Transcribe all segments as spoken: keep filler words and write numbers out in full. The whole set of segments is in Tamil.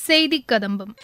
செய்திக் கதம்பம்.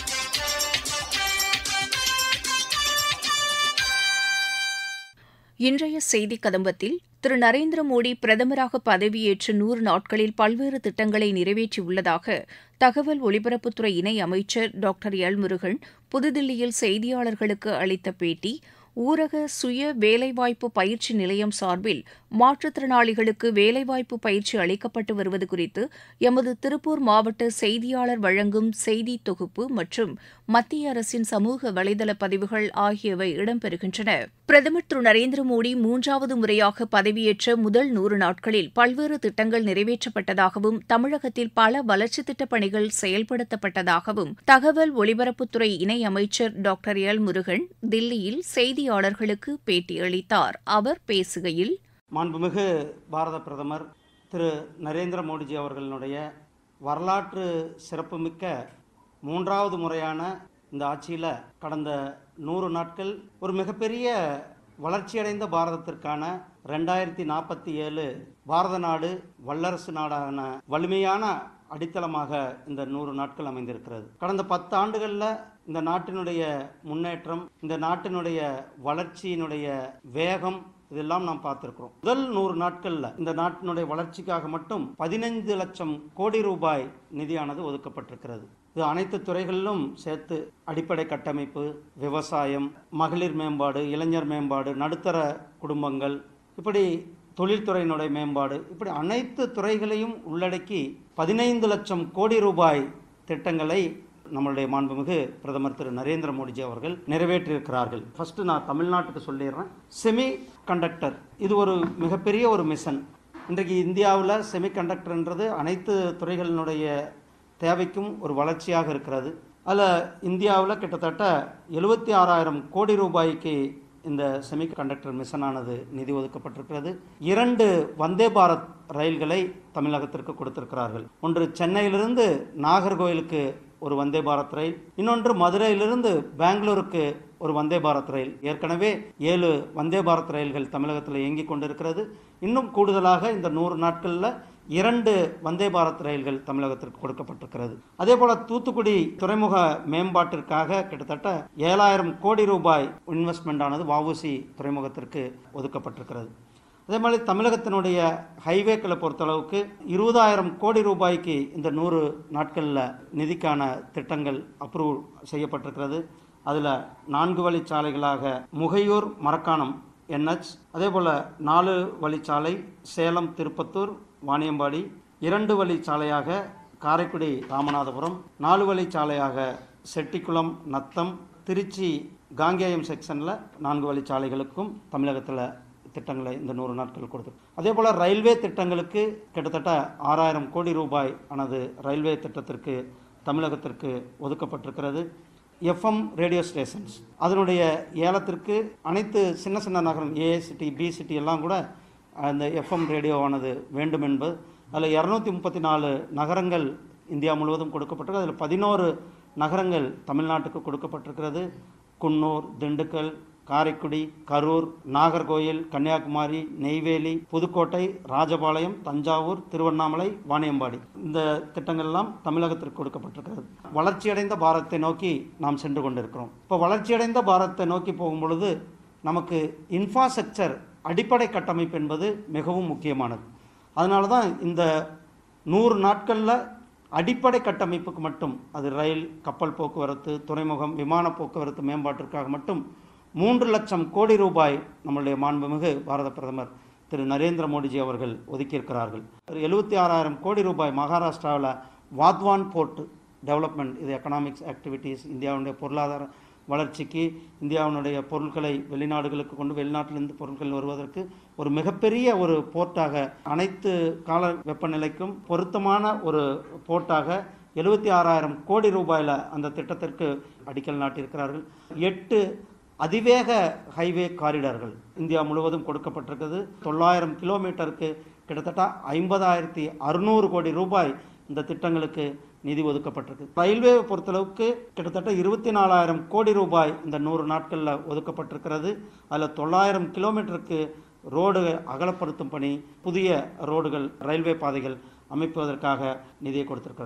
இன்றைய செய்திக் கதம்பத்தில் திரு நரேந்திர மோடி பிரதமராக பதவியேற்று நூறு நாட்களில் பல்வேறு திட்டங்களை நிறைவேற்றியுள்ளதாக தகவல் ஒலிபரப்புத்துறை இணை அமைச்சர் டாக்டர் எல் முருகன் புதுதில்லியில் செய்தியாளர்களுக்கு அளித்த பேட்டி, ஊரக சுய வேலைவாய்ப்பு பயிற்சி நிலையம் சார்பில் மாற்றுத்திறனாளிகளுக்கு வேலைவாய்ப்பு பயிற்சி அளிக்கப்பட்டு வருவது குறித்து எமது திருப்பூர் மாவட்ட செய்தியாளர் வழங்கும் செய்தி தொகுப்பு மற்றும் மத்திய அரசின் சமூக வலைதள பதிவுகள் ஆகியவை இடம்பெறுகின்றன. பிரதமர் திரு நரேந்திர மோடி மூன்றாவது முறையாக பதவியேற்ற முதல் நூறு நாட்களில் பல்வேறு திட்டங்கள் நிறைவேற்றப்பட்டதாகவும் தமிழகத்தில் பல வளர்ச்சித் திட்டப் பணிகள் செயல்படுத்தப்பட்டதாகவும் தகவல் ஒலிபரப்புத்துறை இணை அமைச்சர் டாக்டர் எல் முருகன் தில்லியில் செய்தியாளர்களுக்கு பேட்டியளித்தார். அவர் பேசுகையில், மாண்புமிகு பாரத பிரதமர் திரு நரேந்திர மோடிஜி அவர்களுடைய வரலாற்று சிறப்புமிக்க மூன்றாவது முறையான இந்த ஆட்சியில் கடந்த நூறு நாட்கள் ஒரு மிகப்பெரிய வளர்ச்சியடைந்த பாரதத்திற்கான ரெண்டாயிரத்தி நாற்பத்தி ஏழு பாரத நாடு வல்லரசு நாடான வலிமையான அடித்தளமாக இந்த நூறு நாட்கள் அமைந்திருக்கிறது. கடந்த பத்து ஆண்டுகளில் இந்த நாட்டினுடைய முன்னேற்றம், இந்த நாட்டினுடைய வளர்ச்சியினுடைய வேகம் இதெல்லாம் நாம் பார்த்திருக்கிறோம். முதல் நூறு நாட்கள்ல இந்த நாட்டினுடைய வளர்ச்சிக்காக மட்டும் பதினைந்து லட்சம் கோடி ரூபாய் நிதியானது ஒதுக்கப்பட்டிருக்கிறது. இது அனைத்து துறைகளிலும் சேர்த்து அடிப்படை கட்டமைப்பு, விவசாயம், மகளிர் மேம்பாடு, இளைஞர் மேம்பாடு, நடுத்தர குடும்பங்கள், இப்படி தொழில்துறையினுடைய மேம்பாடு, இப்படி அனைத்து துறைகளையும் உள்ளடக்கி பதினைந்து லட்சம் கோடி ரூபாய் திட்டங்களை நம்மளுடைய மாண்புமிகு பிரதமர் திரு நரேந்திர மோடிஜி அவர்கள் நிறைவேற்றியிருக்கிறார்கள். ஃபர்ஸ்ட் நான் தமிழ்நாட்டுக்கு சொல்லிடுறேன். செமி கண்டக்டர் இது ஒரு மிகப்பெரிய ஒரு மிஷன். இன்றைக்கு இந்தியாவில் செமி கண்டக்டர்ன்றது அனைத்து துறைகளினுடைய தேவைக்கும் ஒரு வளர்ச்சியாக இருக்கிறது. அதில் இந்தியாவில் கிட்டத்தட்ட எழுபத்தி ஆறாயிரம் கோடி ரூபாய்க்கு இந்த செமி கண்டக்டர் மிஷனானது நிதி ஒதுக்கப்பட்டிருக்கிறது. இரண்டு வந்தே பாரத் ரயில்களை தமிழகத்திற்கு கொடுத்திருக்கிறார்கள். ஒன்று சென்னையிலிருந்து நாகர்கோயிலுக்கு ஒரு வந்தே பாரத் ரயில், இன்னொன்று மதுரையிலிருந்து பெங்களூருக்கு ஒரு வந்தே பாரத் ரயில். ஏற்கனவே ஏழு வந்தே பாரத் ரயில்கள் தமிழகத்தில் இயங்கிக் கொண்டிருக்கிறது. இன்னும் கூடுதலாக இந்த நூறு நாட்களில் இரண்டு வந்தே பாரத் ரயில்கள் தமிழகத்திற்கு கொடுக்கப்பட்டிருக்கிறது. அதே போல தூத்துக்குடி துறைமுக மேம்பாட்டிற்காக கிட்டத்தட்ட ஏழாயிரம் கோடி ரூபாய் இன்வெஸ்ட்மெண்ட் ஆனது வஉசி துறைமுகத்திற்கு ஒதுக்கப்பட்டிருக்கிறது. அதே மாதிரி தமிழகத்தினுடைய ஹைவேக்களை பொறுத்தளவுக்கு இருபதாயிரம் கோடி ரூபாய்க்கு இந்த நூறு நாட்களில் நிதிக்கான திட்டங்கள் அப்ரூவ் செய்யப்பட்டிருக்கிறது. அதில் நான்கு வழிச்சாலைகளாக முகையூர் மரக்காணம் என்ஹெச், அதே போல் நாலு வழிச்சாலை சேலம் திருப்பத்தூர் வாணியம்பாடி, இரண்டு வழிச்சாலையாக காரைக்குடி ராமநாதபுரம், நாலு வழிச்சாலையாக செட்டிக்குளம் நத்தம், திருச்சி காங்கேயம் செக்ஷனில் நான்கு வழிச்சாலைகளுக்கும் தமிழகத்தில் திட்டங்களை இந்த நூறு நாட்கள் கொடுத்து, அதே போல் ரயில்வே திட்டங்களுக்கு கிட்டத்தட்ட ஆறாயிரம் கோடி ரூபாய் ஆனது ரயில்வே திட்டத்திற்கு தமிழகத்திற்கு ஒதுக்கப்பட்டிருக்கிறது. எஃப்எம் ரேடியோ ஸ்டேஷன்ஸ் அதனுடைய ஏலத்திற்கு அனைத்து சின்ன சின்ன நகரம் ஏ சிட்டி பி சிட்டி எல்லாம் கூட அந்த எஃப்எம் ரேடியோவானது வேண்டும் என்பது, அதில் இரநூத்தி முப்பத்தி நாலு நகரங்கள் இந்தியா முழுவதும் கொடுக்கப்பட்டிருக்கு. அதில் பதினோரு நகரங்கள் தமிழ்நாட்டுக்கு கொடுக்கப்பட்டிருக்கிறது. குன்னூர், திண்டுக்கல், காரைக்குடி, கரூர், நாகர்கோயில், கன்னியாகுமரி, நெய்வேலி, புதுக்கோட்டை, ராஜபாளையம், தஞ்சாவூர், திருவண்ணாமலை, வாணியம்பாடி, இந்த திட்டங்கள்லாம் தமிழகத்திற்கு கொடுக்கப்பட்டிருக்கிறது. வளர்ச்சியடைந்த பாரதத்தை நோக்கி நாம் சென்று கொண்டிருக்கிறோம். இப்போ வளர்ச்சியடைந்த பாரதத்தை நோக்கி போகும் பொழுது நமக்கு இன்ஃப்ராஸ்ட்ரக்சர், அடிப்படை கட்டமைப்பு என்பது மிகவும் முக்கியமானது. அதனால தான் இந்த நூறு நாட்களில் அடிப்படை கட்டமைப்புக்கு மட்டும், அது ரயில், கப்பல் போக்குவரத்து, துறைமுகம், விமான போக்குவரத்து மேம்பாட்டிற்காக மட்டும் மூன்று லட்சம் கோடி ரூபாய் நம்முடைய மாண்புமிகு பாரத பிரதமர் திரு நரேந்திர மோடிஜி அவர்கள் ஒதுக்கியிருக்கிறார்கள். எழுபத்தி ஆறாயிரம் கோடி ரூபாய் மகாராஷ்டிராவில் வாத்வான் போர்ட் டெவலப்மெண்ட், இது எக்கனாமிக்ஸ் ஆக்டிவிட்டீஸ், இந்தியாவுடைய பொருளாதார வளர்ச்சிக்கு, இந்தியாவினுடைய பொருட்களை வெளிநாடுகளுக்கு கொண்டு வெளிநாட்டிலிருந்து பொருட்கள் வருவதற்கு ஒரு மிகப்பெரிய ஒரு போர்ட்டாக, அனைத்து கால வெப்பநிலைக்கும் பொருத்தமான ஒரு போர்ட்டாக எழுபத்தி ஆறாயிரம் கோடி ரூபாயில் அந்த திட்டத்திற்கு அடிக்கல் நாட்டியிருக்கிறார்கள். எட்டு அதிவேக ஹைவே காரிடார்கள் இந்தியா முழுவதும் கொடுக்கப்பட்டிருக்கிறது. தொள்ளாயிரம் கிலோமீட்டருக்கு கிட்டத்தட்ட ஐம்பதாயிரத்தி அறுநூறு கோடி ரூபாய் இந்த திட்டங்களுக்கு நிதி ஒதுக்கப்பட்டிருக்கு. ரயில்வேவை பொறுத்தளவுக்கு கிட்டத்தட்ட இருபத்தி நாலாயிரம் கோடி ரூபாய் இந்த நூறு நாட்களில் ஒதுக்கப்பட்டிருக்கிறது. அதில் தொள்ளாயிரம் கிலோமீட்டருக்கு ரோடு அகலப்படுத்தும் பணி, புதிய ரோடுகள், ரயில்வே பாதைகள் அமைப்பதற்காக நிதியை கொடுத்திருக்கிறது.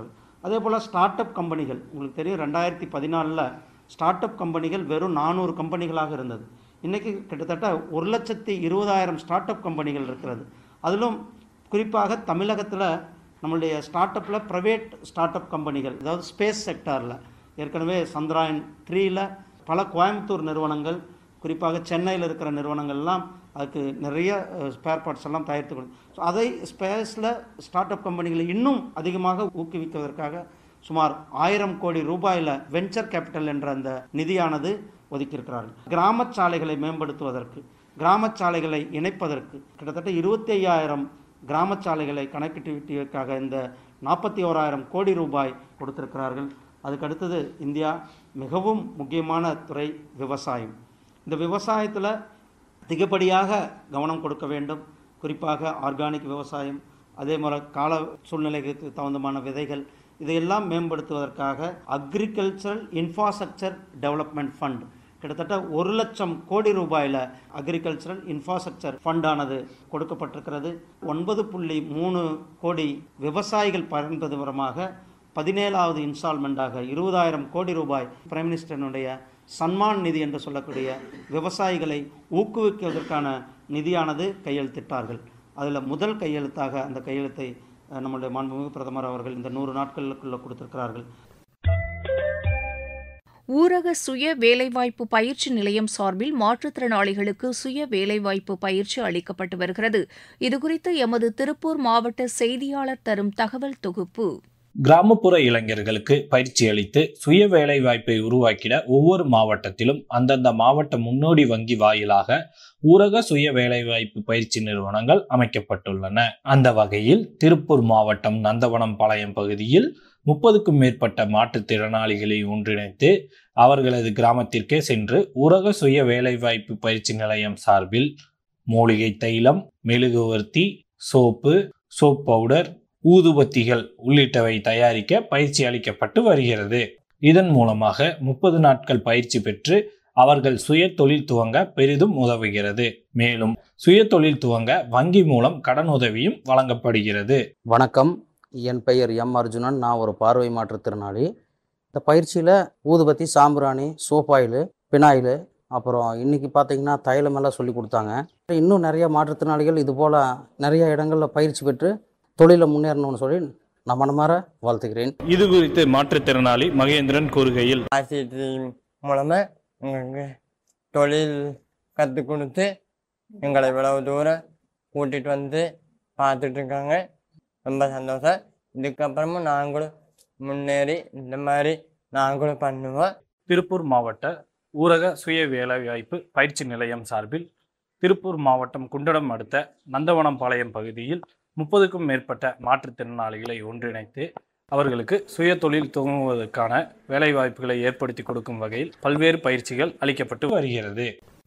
அதே போல் ஸ்டார்ட் அப் கம்பெனிகள், உங்களுக்கு தெரியும் ரெண்டாயிரத்தி பதினாலில் ஸ்டார்ட் அப் கம்பெனிகள் வெறும் நானூறு கம்பெனிகளாக இருந்தது. இன்றைக்கி கிட்டத்தட்ட ஒரு லட்சத்தி இருபதாயிரம் ஸ்டார்ட் அப் கம்பெனிகள் இருக்கிறது. அதிலும் குறிப்பாக தமிழகத்தில் நம்மளுடைய ஸ்டார்ட் அப்பில் ப்ரைவேட் ஸ்டார்ட் அப் கம்பெனிகள், அதாவது ஸ்பேஸ் செக்டாரில் ஏற்கனவே சந்திராயன் த்ரீயில் பல கோயம்புத்தூர் நிறுவனங்கள், குறிப்பாக சென்னையில் இருக்கிற நிறுவனங்கள்லாம் அதுக்கு நிறைய ஸ்பேர் பார்ட்ஸ் எல்லாம் தயாரித்து கொடுக்கும். ஸோ அதை ஸ்பேஸில் ஸ்டார்ட் அப் கம்பெனிகளை இன்னும் அதிகமாக ஊக்குவிப்பதற்காக சுமார் ஆயிரம் கோடி ரூபாயில் வெஞ்சர் கேபிட்டல் என்ற அந்த நிதியானது ஒதுக்கியிருக்கிறார்கள். கிராம சாலைகளை மேம்படுத்துவதற்கு, கிராம சாலைகளை இணைப்பதற்கு கிட்டத்தட்ட இருபத்தி ஐயாயிரம் கிராம சாலைகளை கனெக்டிவிட்டிக்காக இந்த நாற்பத்தி ஓராயிரம் கோடி ரூபாய் கொடுத்திருக்கிறார்கள். அதுக்கு அடுத்தது இந்தியா மிகவும் முக்கியமான துறை விவசாயம். இந்த விவசாயத்தில் அதிகப்படியாக கவனம் கொடுக்க வேண்டும். குறிப்பாக ஆர்கானிக் விவசாயம், அதே மாதிரி கால சூழ்நிலைக்கு தகுந்தமான விதைகள், இதையெல்லாம் மேம்படுத்துவதற்காக அக்ரிகல்ச்சரல் இன்ஃப்ராஸ்ட்ரக்சர் டெவலப்மெண்ட் ஃபண்ட் கிட்டத்தட்ட ஒரு லட்சம் கோடி ரூபாயில் அக்ரிகல்ச்சரல் இன்ஃப்ராஸ்ட்ரக்சர் ஃபண்டானது கொடுக்கப்பட்டிருக்கிறது. ஒன்பது புள்ளி மூணு கோடி விவசாயிகள் பயன்பெறும் விவரமாக பதினேழாவது இன்ஸ்டால்மெண்ட்டாக இருபதாயிரம் கோடி ரூபாய் பிரைம் மினிஸ்டருடைய சன்மான் நிதி என்று சொல்லக்கூடிய விவசாயிகளை ஊக்குவிக்குவதற்கான நிதியானது கையெழுத்திட்டார்கள். அதில் முதல் கையெழுத்தாக அந்த கையெழுத்தை நம்முடைய மாண்புமிகு பிரதமர் அவர்கள் இந்த நூறு நாட்களுக்குள்ள கொடுத்திருக்கிறார்கள். ஊரக சுய வேலைவாய்ப்பு பயிற்சி நிலையம் சார்பில் மாற்றுத்திறனாளிகளுக்கு சுய வேலைவாய்ப்பு பயிற்சி அளிக்கப்பட்டு வருகிறது. இதுகுறித்து எமது திருப்பூர் மாவட்ட செய்தியாளர் தரும் தகவல் தொகுப்பு. கிராமப்புற இளைஞர்களுக்கு பயிற்சி அளித்து சுய வேலை வாய்ப்பை உருவாக்கிட ஒவ்வொரு மாவட்டத்திலும் அந்தந்த மாவட்ட முன்னோடி வங்கி வாயிலாக ஊரக சுய வேலைவாய்ப்பு பயிற்சி நிறுவனங்கள் அமைக்கப்பட்டுள்ளன. அந்த வகையில் திருப்பூர் மாவட்டம் நந்தவனம் பாளையம் பகுதியில் முப்பதுக்கும் மேற்பட்ட மாற்றுத்திறனாளிகளை ஒன்றிணைத்து அவர்களது கிராமத்திற்கே சென்று ஊரக சுய வேலைவாய்ப்பு பயிற்சி நிலையம் சார்பில் மூலிகை தைலம், மெழுகுவர்த்தி, சோப்பு, சோப் பவுடர், ஊதுபத்திகள் உள்ளிட்டவை தயாரிக்க பயிற்சி அளிக்கப்பட்டு வருகிறது. இதன் மூலமாக முப்பது நாட்கள் பயிற்சி பெற்று அவர்கள் சுய தொழில் துவங்க பெரிதும் உதவுகிறது. மேலும் சுய தொழில் துவங்க வங்கி மூலம் கடன் உதவியும் வழங்கப்படுகிறது. வணக்கம், என் பெயர் எம் அர்ஜுனன். நான் ஒரு பார்வை மாற்றுத்திறனாளி. இந்த பயிற்சியில் ஊதுபத்தி, சாம்பிராணி, சோப் ஆயில், பினாயில், அப்புறம் இன்றைக்கி பார்த்திங்கன்னா தைலம் எல்லாம் சொல்லி கொடுத்தாங்க. இன்னும் நிறைய மாற்றுத்திறனாளிகள் இது போல் நிறைய இடங்களில் பயிற்சி பெற்று தொழிலை முன்னேறணும்னு சொல்லி நான் மனமாற வாழ்த்துக்கிறேன். இது குறித்து மாற்றுத்திறனாளி மகேந்திரன் கூறுகையில், ஆசிரியர் மூலமாக எங்களுக்கு தொழில் கற்றுக் கொடுத்து எங்களை இவ்வளவு தூரம் கூட்டிகிட்டு வந்து பார்த்துட்ருக்காங்க. ரொம்ப சந்தோஷம். இதுக்கப்புறமும் நாங்களும் முன்னேறி இந்த மாதிரி நாங்களும் பண்ணுவோம். திருப்பூர் மாவட்ட ஊரக சுய வேலைவாய்ப்பு பயிற்சி நிலையம் சார்பில் திருப்பூர் மாவட்டம் குண்டடம் அடுத்த நந்தவனம் பாளையம் பகுதியில் முப்பதுக்கும் மேற்பட்ட மாற்றுத்திறனாளிகளை ஒன்றிணைத்து அவர்களுக்கு சுய தொழில் துவங்குவதற்கான வேலைவாய்ப்புகளை ஏற்படுத்தி கொடுக்கும் வகையில் பல்வேறு பயிற்சிகள் அளிக்கப்பட்டு வருகிறது.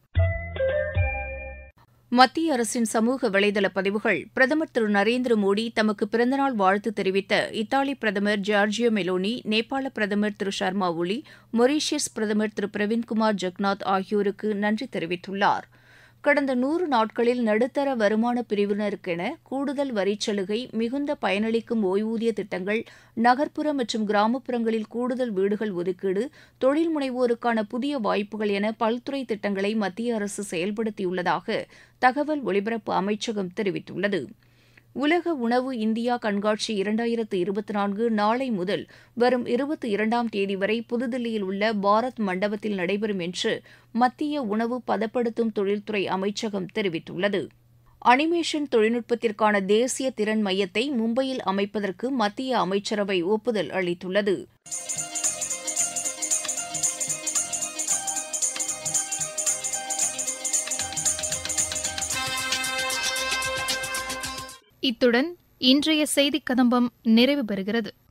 மத்திய அரசின் சமூக வலைதள பதிவுகள். பிரதமர் திரு நரேந்திர மோடி தமக்கு பிறந்தநாள் வாழ்த்து தெரிவித்த இத்தாலி பிரதமர் ஜார்ஜியோ மெலோனி, நேபாள பிரதமர் திரு ஷர்மா ஒலி, மொரீஷியஸ் பிரதமர் திரு பிரவீன்குமார் ஜக்நாத் ஆகியோருக்கு நன்றி தெரிவித்துள்ளார். கடந்த நூறு நாட்களில் நடுத்தர வருமான பிரிவினருக்கென கூடுதல் வரிச்சலுகை, மிகுந்த பயனளிக்கும் ஓய்வூதிய திட்டங்கள், நகர்ப்புற மற்றும் கிராமப்புறங்களில் கூடுதல் வீடுகள் ஒதுக்கீடு, தொழில் முனைவோருக்கான புதிய வாய்ப்புகள் என பல்துறை திட்டங்களை மத்திய அரசு செயல்படுத்தியுள்ளதாக தகவல் ஒலிபரப்பு அமைச்சகம் தெரிவித்துள்ளது. உலக உணவு இந்தியா கண்காட்சி இரண்டாயிரத்து இருபத்தி நான்கு நாளை முதல் வரும் இருபத்தி இரண்டாம் தேதி வரை புதுதில்லியில் உள்ள பாரத் மண்டபத்தில் நடைபெறும் என்று மத்திய உணவு பதப்படுத்தும் தொழில்துறை அமைச்சகம் தெரிவித்துள்ளது. அனிமேஷன் தொழில்நுட்பத்திற்கான தேசிய திறன் மையத்தை மும்பையில் அமைப்பதற்கு மத்திய அமைச்சரவை ஒப்புதல் அளித்துள்ளது. இத்துடன் இன்றைய செய்திக் கதம்பம் நிறைவு பெறுகிறது.